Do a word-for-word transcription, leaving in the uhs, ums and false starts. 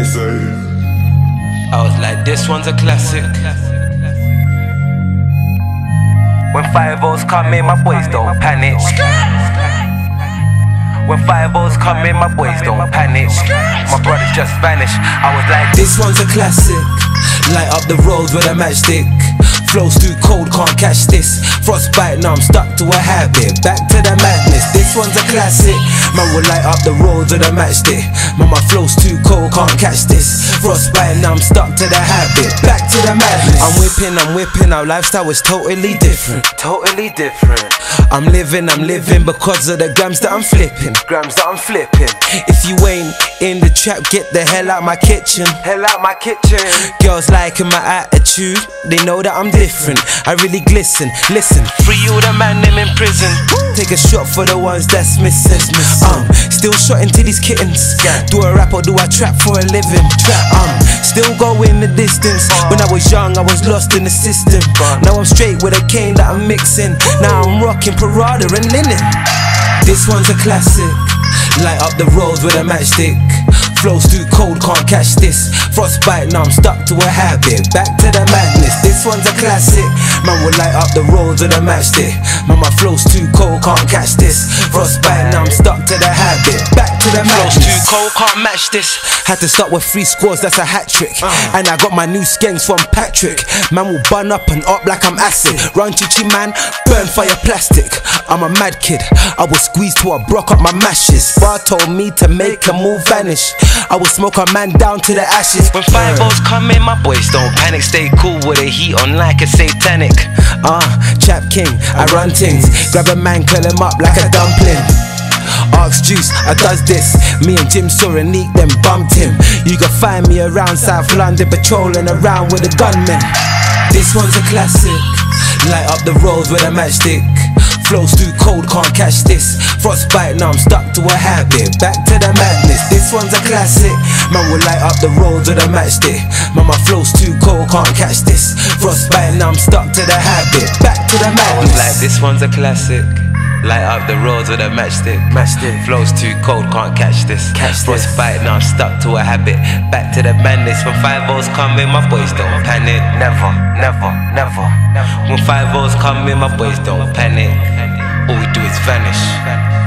say. I was like, this one's a classic. When five O's come in, my boys don't panic. When five O's come in, my boys don't panic. My brothers just vanish. I was like, this one's a classic. Light up the road with a matchstick. Flows too cold, can't catch this. Frostbite, now I'm stuck to a habit. Back to the madness, this one's a classic. Man will light up the road with a matchstick. Man, my flow's too cold, can't catch this. Frostbite, now I'm stuck to the habit. Back to the madness. I'm whipping, I'm whipping, our lifestyle is totally different. totally different. I'm living, I'm living because of the grams that I'm flipping. Grams that I'm flipping. If you ain't in the trap, get the hell out my kitchen. Hell out my kitchen. Girls liking my attitude, they know that I'm different. I really glisten, listen. Free all the man them in prison. Take a shot for the ones that's missing. Um, still shotting to these kittens. Do I rap or do I trap for a living? Um, still going the distance. When I was young, I was lost in the system. Now I'm straight with a cane that I'm mixing. Now I'm rocking parada and linen. This one's a classic. Light up the road with a matchstick. Flows too cold, can't catch this. Frostbite, now I'm stuck to a habit. Back to the madness, this one's a classic. Man will light up the road with a matchstick. Man, my flow's too cold, can't catch this. Frostbite, now I'm stuck to the habit. Back to the madness. Flow's too cold, can't match this. Had to start with three scores, that's a hat trick. uh. And I got my new skanks from Patrick. Man will bun up and up like I'm acid. Run chichi man, burn fire plastic. I'm a mad kid, I was squeezed till I broke up my mashes. Bar told me to make a move vanish. I will smoke a man down to the ashes. When five O's come in, my boys don't panic. Stay cool with the heat on like a satanic. Uh, chap king, I run things. Grab a man, curl him up like a dumpling. Ask Juice, I does this. Me and Jim saw a neat, then bumped him. You can find me around South London, patrolling around with a gunman. This one's a classic. Light up the road with a matchstick. Flows too cold, can't catch this. Frostbite, now I'm stuck to a habit. Back to the madness, this one's a classic. Man will light up the road with a matchstick. Man, my flow's too cold, can't catch this. Frostbite, now I'm stuck to the habit. Back to the madness. Like this one's a classic. Light up the roads with a matchstick. Matchstick. Flows too cold, can't catch this. Catch this. Frostbite, now I'm stuck to a habit. Back to the madness. When five O's come in, my boys don't panic. Never, never, never. When five O's come in, my boys don't panic. All we do is vanish.